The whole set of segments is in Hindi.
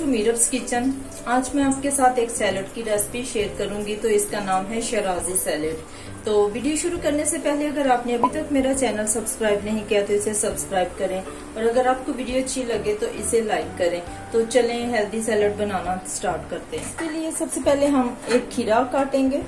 To मीरब्स kitchen. आज मैं आपके साथ एक सैलेड की रेसिपी शेयर करूंगी। तो इसका नाम है शराजी सैलेड। तो वीडियो शुरू करने से पहले अगर आपने अभी तक मेरा चैनल सब्सक्राइब नहीं किया तो इसे सब्सक्राइब करें, और अगर आपको वीडियो अच्छी लगे तो इसे लाइक करें। तो चलें हेल्दी सैलेड बनाना स्टार्ट करते हैं। इसके लिए सबसे पहले हम एक खीरा काटेंगे।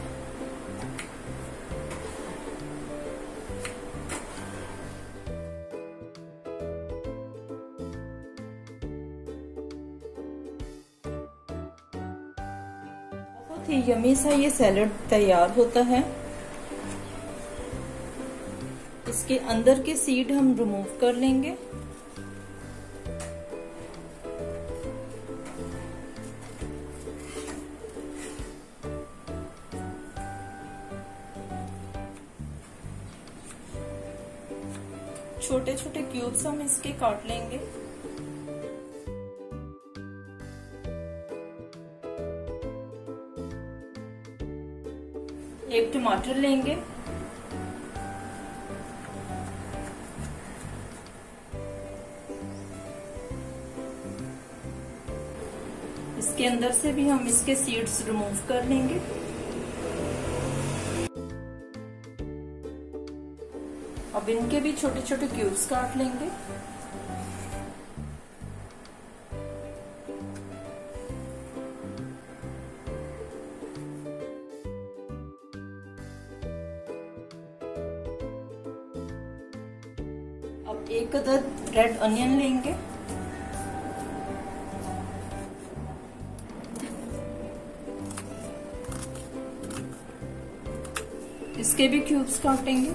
बहुत ही यमी सा ये सैलेड तैयार होता है। इसके अंदर के सीड हम रिमूव कर लेंगे। छोटे छोटे क्यूब्स हम इसके काट लेंगे। एक टमाटर लेंगे। इसके अंदर से भी हम इसके सीड्स रिमूव कर लेंगे। अब इनके भी छोटे छोटे क्यूब्स काट लेंगे। अब एक अदद रेड अनियन लेंगे। इसके भी क्यूब्स काटेंगे।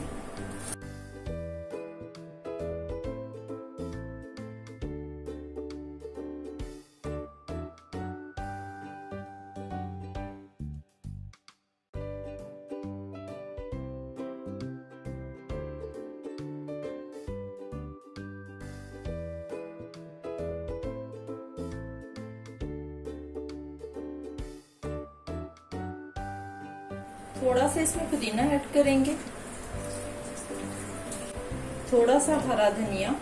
थोड़ा सा इसमें पुदीना ऐड करेंगे, थोड़ा सा हरा धनिया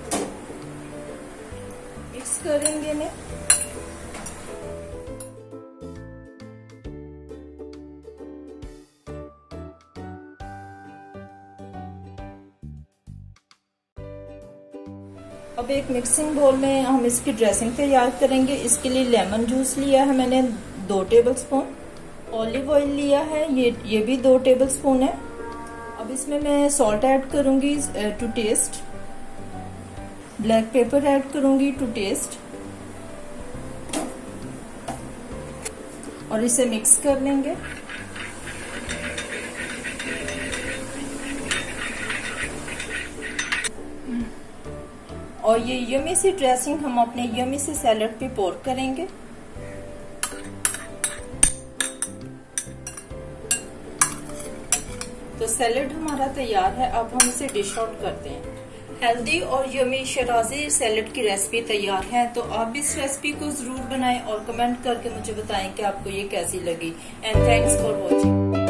मिक्स करेंगे इन्हें। अब एक मिक्सिंग बोल में हम इसकी ड्रेसिंग तैयार करेंगे। इसके लिए लेमन जूस लिया है मैंने 2 टेबलस्पून, ऑलिव ऑयल लिया है ये भी 2 टेबलस्पून है। अब इसमें मैं सॉल्ट ऐड करूंगी to taste, black pepper add करूंगी टू टेस्ट, और इसे मिक्स कर लेंगे। और ये यमी सी ड्रेसिंग हम अपने यमी से सैलेड पे पोर करेंगे। तो सैलेड हमारा तैयार है। अब हम इसे डिश आउट करते हैं। हेल्दी और यमी शराजी सैलेड की रेसिपी तैयार है। तो आप इस रेसिपी को जरूर बनाएं और कमेंट करके मुझे बताएं कि आपको ये कैसी लगी। And thanks for watching.